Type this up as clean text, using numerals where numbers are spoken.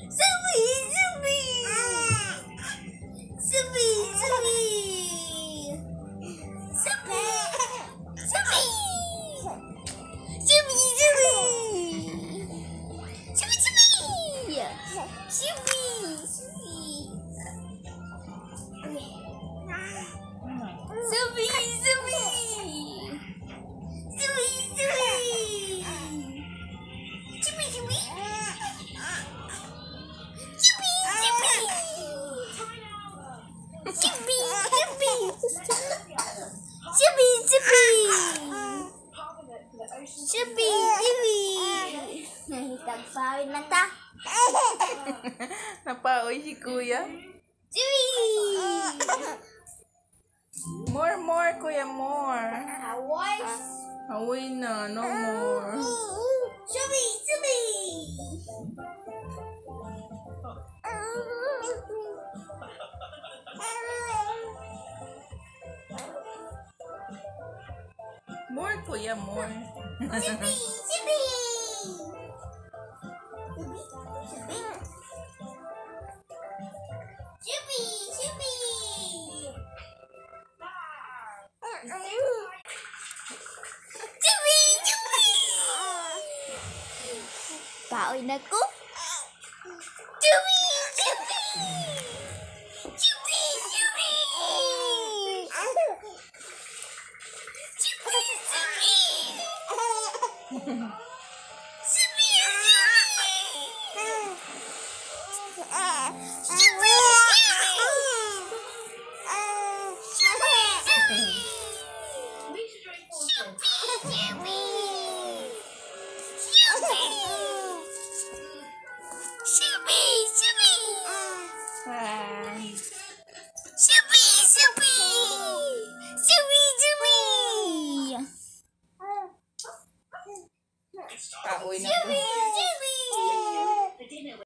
Subi! Subi! Subi! Subi! Subi! Subi! Subi! Subi! Subi! Subi! Subi! Subi! Subi! Subi! Subi! Subi! Chippy, chippy, chippy, chippy, chippy, chippy. Nagpawin na ta. Napaoy si Kuya. Chippy. More, Kuya, more. Awas. Away na, no more. Chippy, chippy. More, Kuya, more. Chippy, chippy. Chippy, chippy. Chippy, chippy. Paoy na ko. Chippy, chippy. Chippy, chippy. Chippy, chippy. Chippy, Kaoy na po.